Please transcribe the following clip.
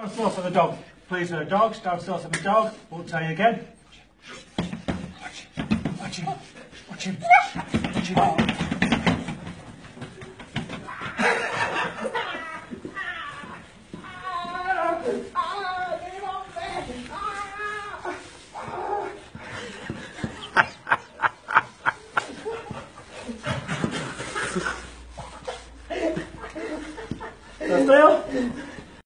Stand still for the dog. Please, for the dog. Stand still for the dog. Won't tell you again. Watch him. Watch him. Watch him. Watch him. Stand still.